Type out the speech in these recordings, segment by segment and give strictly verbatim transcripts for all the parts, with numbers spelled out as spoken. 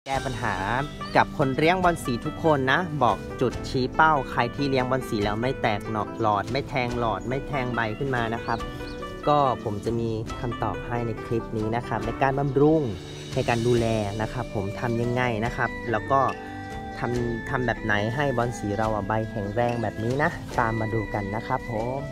แก้ปัญหากับคนเลี้ยงบอลสีทุกคนนะบอกจุดชี้เป้าใครที่เลี้ยงบอลสีแล้วไม่แตกหนอกหลอดไม่แทงหลอดไม่แทงใบขึ้นมานะครับก็ผมจะมีคำตอบให้ในคลิปนี้นะครับในการบำรุงในการดูแลนะครับผมทำยังไงนะครับแล้วก็ทำทำแบบไหนให้บอลสีเราใบแข็งแรงแบบนี้นะตามมาดูกันนะครับผม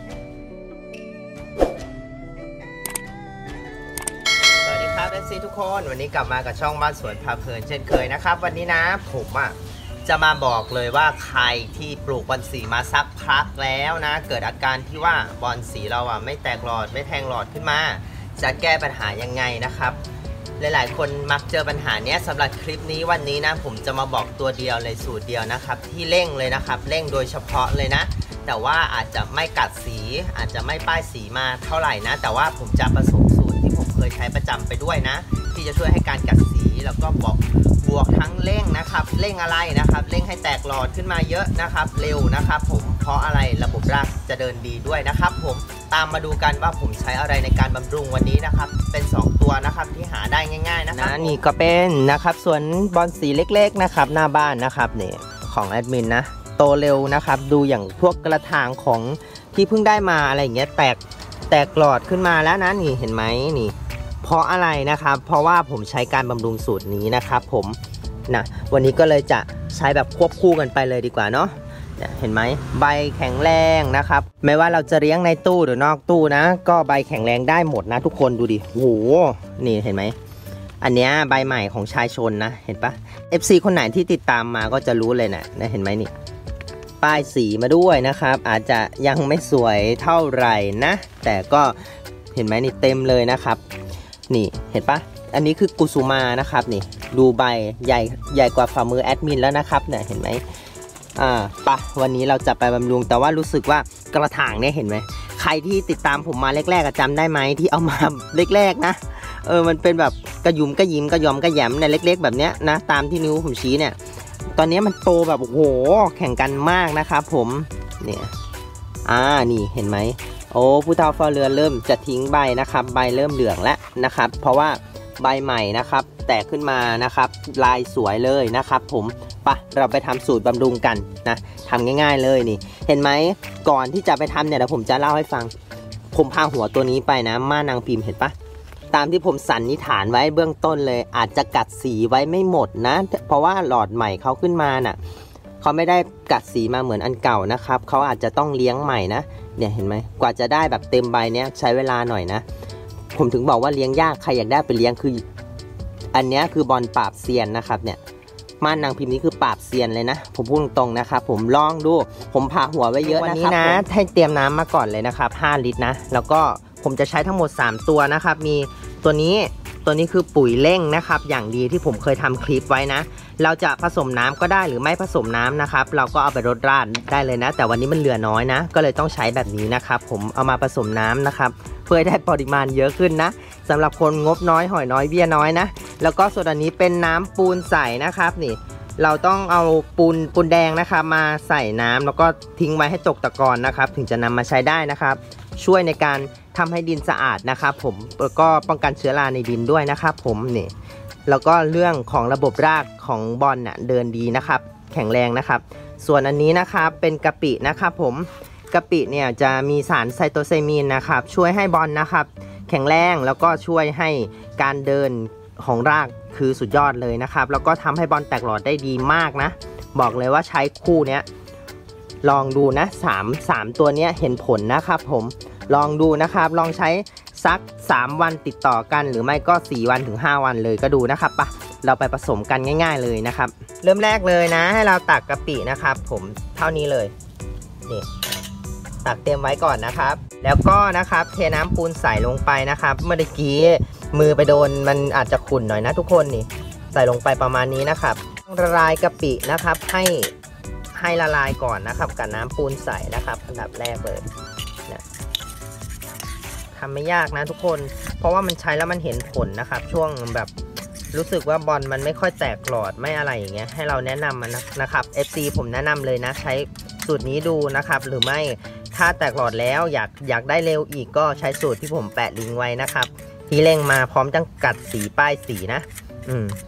เอฟซีทุกคนวันนี้กลับมากับช่องบ้านสวนพาเพลินเช่นเคยนะครับวันนี้นะผมอ่ะจะมาบอกเลยว่าใครที่ปลูกบอลสีมาสักพักแล้วนะเกิดอาการที่ว่าบอลสีเราอ่ะไม่แตกหลอดไม่แทงหลอดขึ้นมาจะแก้ปัญหายังไงนะครับหลายๆคนมักเจอปัญหานี้สำหรับคลิปนี้วันนี้นะผมจะมาบอกตัวเดียวเลยสูตรเดียวนะครับที่เร่งเลยนะครับเร่งโดยเฉพาะเลยนะแต่ว่าอาจจะไม่กัดสีอาจจะไม่ป้ายสีมาเท่าไหร่นะแต่ว่าผมจะผสมสูตรที่ผมเคยใช้ประจำไปด้วยนะที่จะช่วยให้การกัดสีแล้วก็บอกบวกทั้งเร่งนะครับเร่งอะไรนะครับเร่งให้แตกหลอดขึ้นมาเยอะนะครับเร็วนะครับผมเพราะอะไรระบบรากจะเดินดีด้วยนะครับผมตามมาดูกันว่าผมใช้อะไรในการบำรุงวันนี้นะครับเป็นสองตัวนะครับที่หาได้ง่ายๆนะครับนี่ก็เป็นนะครับสวนบอลสีเล็กๆนะครับหน้าบ้านนะครับเนี่ยของแอดมินนะโตเร็วนะครับดูอย่างพวกกระถางของที่เพิ่งได้มาอะไรอย่างเงี้ยแตกแตกหลอดขึ้นมาแล้วนะนี่เห็นไหมนี่เพราะอะไรนะครับเพราะว่าผมใช้การบำรุงสูตรนี้นะครับผมนะวันนี้ก็เลยจะใช้แบบควบคู่กันไปเลยดีกว่าเนาะเห็นไหมใบแข็งแรงนะครับไม่ว่าเราจะเลี้ยงในตู้หรือนอกตู้นะก็ใบแข็งแรงได้หมดนะทุกคนดูดิโอ้โหนี่เห็นไหมอันเนี้ยใบใหม่ของชายชนนะเห็นปะ เอฟ ซี คนไหนที่ติดตามมาก็จะรู้เลยนะนะเห็นไหมนี่ป้ายสีมาด้วยนะครับอาจจะยังไม่สวยเท่าไหร่นะแต่ก็เห็นไหมนี่เต็มเลยนะครับนี่เห็นปะอันนี้คือกุสุมานะครับนี่ดูใบใหญ่ใหญ่กว่าฝ่ามือแอดมินแล้วนะครับเนี่ยเห็นไหมอ่าปะวันนี้เราจะไปบำรุงแต่ว่ารู้สึกว่ากระถางเนี่ยเห็นไหมใครที่ติดตามผมมาแรกๆจำได้ไหมที่เอามาแรกๆนะเออมันเป็นแบบกระยุมกระยิ้มกระยอมกระแยมในเล็กๆแบบเนี้ยนะตามที่นิ้วผมชี้เนี่ยตอนนี้มันโตแบบโอ้โหแข่งกันมากนะครับผมเนี่ยอ่านี่เห็นไหมโอ้ผู้เฒ่าเฝ้าเรือนเริ่มจะทิ้งใบนะครับใบเริ่มเหลืองแล้วนะครับเพราะว่าใบใหม่นะครับแตกขึ้นมานะครับลายสวยเลยนะครับผมปะเราไปทำสูตรบำรุงกันนะทำง่ายๆเลยนี่เห็นไหมก่อนที่จะไปทำเนี่ยเดี๋ยวผมจะเล่าให้ฟังผมพาหัวตัวนี้ไปนะม่านางพิมพ์เห็นปะตามที่ผมสันนิษฐานไว้เบื้องต้นเลยอาจจะกัดสีไว้ไม่หมดนะเพราะว่าหลอดใหม่เขาขึ้นมาน่ะเขาไม่ได้กัดสีมาเหมือนอันเก่านะครับเขาอาจจะต้องเลี้ยงใหม่นะเนี่ยเห็นไหมกว่าจะได้แบบเต็มใบเนี้ยใช้เวลาหน่อยนะผมถึงบอกว่าเลี้ยงยากใครอยากได้ไปเลี้ยงคืออันนี้คือบอลปราบเซียนนะครับเนี่ยม่านนางพิมพ์นี้คือปราบเซียนเลยนะผมพูดตรงๆนะครับผมลองดูผมผ่าหัวไว้เยอะนะครับวันนี้นะให้เตรียมน้ำมาก่อนเลยนะครับห้าลิตรนะแล้วก็ผมจะใช้ทั้งหมดสามตัวนะครับมีตัวนี้ตัวนี้คือปุ๋ยเร่งนะครับอย่างดีที่ผมเคยทำคลิปไว้นะเราจะผสมน้ำก็ได้หรือไม่ผสมน้ำนะครับเราก็เอาไปรดราดได้เลยนะแต่วันนี้มันเหลือน้อยนะก็เลยต้องใช้แบบนี้นะครับผมเอามาผสมน้ำนะครับเพื่อให้ได้ปริมาณเยอะขึ้นนะสำหรับคนงบน้อยหอยน้อยเบี้ยน้อยนะแล้วก็ส่วนอันนี้เป็นน้ำปูนใสนะครับนี่เราต้องเอาปูนปูนแดงนะครับมาใส่น้ำแล้วก็ทิ้งไว้ให้ตกตะกอนนะครับถึงจะนำมาใช้ได้นะครับช่วยในการทำให้ดินสะอาดนะครับผมแล้วก็ป้องกันเชื้อราในดินด้วยนะครับผมนี่แล้วก็เรื่องของระบบรากของบอลน่ะเดินดีนะครับแข็งแรงนะครับส่วนอันนี้นะครับเป็นกะปินะครับผมกะปิเนี่ยจะมีสารไซโตไซมีนนะครับช่วยให้บอลนะครับแข็งแรงแล้วก็ช่วยให้การเดินของรากคือสุดยอดเลยนะครับแล้วก็ทำให้บอลแตกหลอดได้ดีมากนะบอกเลยว่าใช้คู่เนี้ยลองดูนะสามสามตัวเนี้ยเห็นผลนะครับผมลองดูนะครับลองใช้สักสามวันติดต่อกันหรือไม่ก็สี่วันถึงห้าวันเลยก็ดูนะครับปะเราไปผสมกันง่ายๆเลยนะครับเริ่มแรกเลยนะให้เราตักกะปินะครับผมเท่านี้เลยนี่ตักเตรียมไว้ก่อนนะครับแล้วก็นะครับเทน้ำปูนใส่ลงไปนะครับเมื่อกี้มือไปโดนมันอาจจะขุ่นหน่อยนะทุกคนนี่ใส่ลงไปประมาณนี้นะครับละลายกะปินะครับให้ให้ละลายก่อนนะครับกับน้ำปูนใสนะครับอันดับแรกเลยนะทำไม่ยากนะทุกคนเพราะว่ามันใช้แล้วมันเห็นผลนะครับช่วงแบบรู้สึกว่าบอลมันไม่ค่อยแตกหลอดไม่อะไรอย่างเงี้ยให้เราแนะนำมันนะครับ เอฟ ซี ผมแนะนำเลยนะใช้สูตรนี้ดูนะครับหรือไม่ถ้าแตกหลอดแล้วอยากอยากได้เร็วอีกก็ใช้สูตรที่ผมแปะลิงก์ไว้นะครับที่เร่งมาพร้อมจังกัดสีป้ายสีนะอืม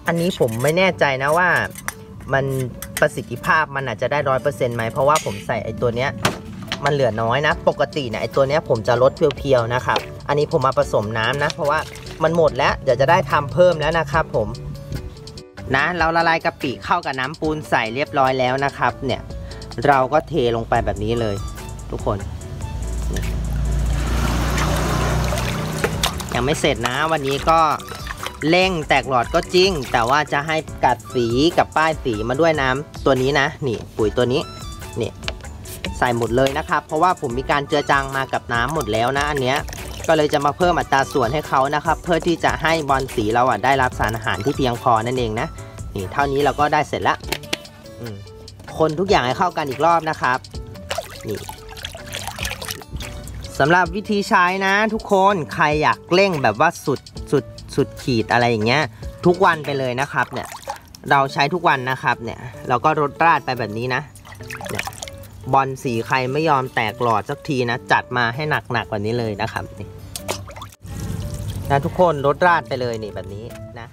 อันนี้ผมไม่แน่ใจนะว่ามันประสิทธิภาพมันอาจจะได้ร้อยเปอร์เซ็นต์ไหมเพราะว่าผมใส่ไอ้ตัวเนี้ยมันเหลือน้อยนะปกติเนี่ยไอ้ตัวเนี้ยผมจะลดเพียวๆนะครับอันนี้ผมมาผสมน้ำนะเพราะว่ามันหมดแล้วเดี๋ยวจะได้ทำเพิ่มแล้วนะครับผมนะเราละลายกะปิเข้ากับน้ำปูนใส่เรียบร้อยแล้วนะครับเนี่ยเราก็เทลงไปแบบนี้เลยทุกคนยังไม่เสร็จนะวันนี้ก็เร่งแตกหลอดก็จริงแต่ว่าจะให้กัดสีกับป้ายสีมาด้วยน้ำตัวนี้นะนี่ปุ๋ยตัวนี้นี่ใส่หมดเลยนะครับเพราะว่าผมมีการเจือจางมากับน้ำหมดแล้วนะอันเนี้ยก็เลยจะมาเพิ่มอัตราส่วนให้เขานะครับเพื่อที่จะให้บอลสีเราอ่ะได้รับสารอาหารที่เพียงพอนั่นเองนะนี่เท่านี้เราก็ได้เสร็จแล้วคนทุกอย่างให้เข้ากันอีกรอบนะครับนี่สำหรับวิธีใช้นะทุกคนใครอยากเร่งแบบว่าสุดสุดสุดขีดอะไรอย่างเงี้ยทุกวันไปเลยนะครับเนี่ยเราใช้ทุกวันนะครับเนี่ยเราก็รดราดไปแบบนี้นะเนี่ยบอลสีใครไม่ยอมแตกหลอดสักทีนะจัดมาให้หนักๆกว่านี้เลยนะครับนี่นะทุกคนรดราดไปเลยนี่แบบนี้นะ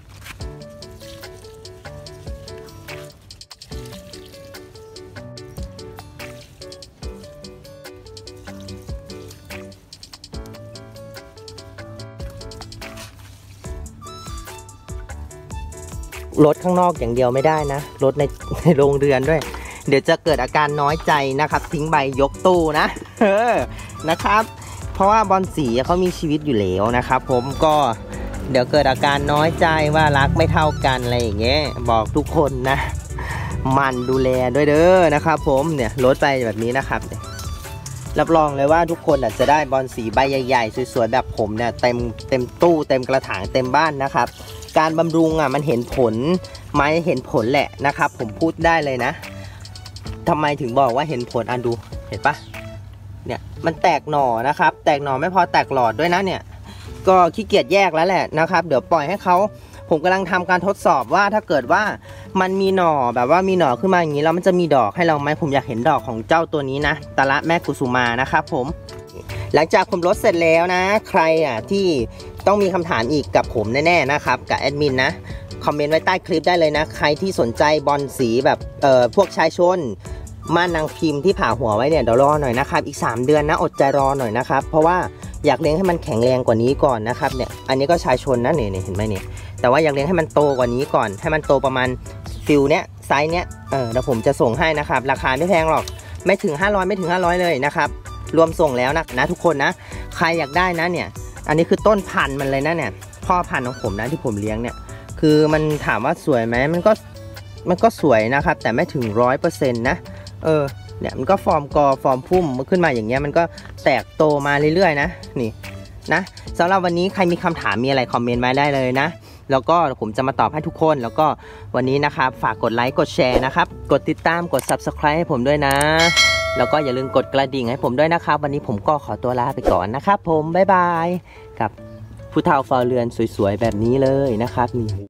รถข้างนอกอย่างเดียวไม่ได้นะรถในในโรงเรือนด้วยเดี๋ยวจะเกิดอาการน้อยใจนะครับทิ้งใบยกตู้นะเออนะครับเพราะว่าบอลสีเขามีชีวิตอยู่แล้วนะครับผมก็เดี๋ยวเกิดอาการน้อยใจว่ารักไม่เท่ากันอะไรอย่างเงี้ยบอกทุกคนนะมันดูแลด้วยเด้อนะครับผมเนี่ยรถไปแบบนี้นะครับรับรองเลยว่าทุกคนอาจจะได้บอลสีใบใหญ่ๆสวยๆแบบผมเนี่ยเต็มเต็มตู้เต็มกระถางเต็มบ้านนะครับการบำรุงอ่ะมันเห็นผลไหมเห็นผลแหละนะครับผมพูดได้เลยนะทำไมถึงบอกว่าเห็นผลอ่ะดูเห็นปะเนี่ยมันแตกหน่อนะครับแตกหน่อไม่พอแตกหลอดด้วยนะเนี่ยก็ขี้เกียจแยกแล้วแหละนะครับเดี๋ยวปล่อยให้เขาผมกำลังทำการทดสอบว่าถ้าเกิดว่ามันมีหน่อแบบว่ามีหน่อขึ้นมาอย่างนี้แล้วมันจะมีดอกให้เราไหมผมอยากเห็นดอกของเจ้าตัวนี้นะตะละแม่กุสุมานะครับผมหลังจากผมลดเสร็จแล้วนะใครอ่ะที่ต้องมีคำถามอีกกับผมแน่ๆนะครับกับแอดมินนะคอมเมนต์ไว้ใต้คลิปได้เลยนะใครที่สนใจบอลสีแบบเอ่อพวกชายชนม่านนางพิมพ์ที่ผ่าหัวไว้เนี่ยเดี๋ยวรอหน่อยนะครับอีกสามเดือนนะอดใจรอหน่อยนะครับเพราะว่าอยากเลี้ยงให้มันแข็งแรงกว่านี้ก่อนนะครับเนี่ยอันนี้ก็ชายชนนะเนี่ยเห็นไหมเนี่ยแต่ว่าอยากเลี้ยงให้มันโตกว่านี้ก่อนให้มันโตประมาณฟิลเนี้ยไซส์เนี้ยเออเดี๋ยวผมจะส่งให้นะครับราคาไม่แพงหรอกไม่ถึงห้าร้อยไม่ถึงห้าร้อยเลยนะครับรวมส่งแล้วนะนะทุกคนนะใครอยากได้นะเนี่ยอันนี้คือต้นพันธุ์มันเลยนะเนี่ยพ่อพันธุ์ของผมนะที่ผมเลี้ยงเนี่ยคือมันถามว่าสวยไหมมันก็มันก็สวยนะครับแต่ไม่ถึงร้อยเปอร์เซ็นต์นะเออเนี่ยมันก็ฟอร์มกอฟอร์มพุ่มขึ้นมาอย่างเงี้ยมันก็แตกโตมาเรื่อยๆนะนี่นะสำหรับวันนี้ใครมีคำถามมีอะไรคอมเมนต์มาได้เลยนะแล้วก็ผมจะมาตอบให้ทุกคนแล้วก็วันนี้นะครับฝากกดไลค์กดแชร์นะครับกดติดตามกด ซับสไครบ์ ให้ผมด้วยนะแล้วก็อย่าลืมกดกระดิ่งให้ผมด้วยนะครับวันนี้ผมก็ขอตัวลาไปก่อนนะครับผมบ๊ายบายกับผู้เฒ่าเฝ้าเรือนสวยๆแบบนี้เลยนะครับนี่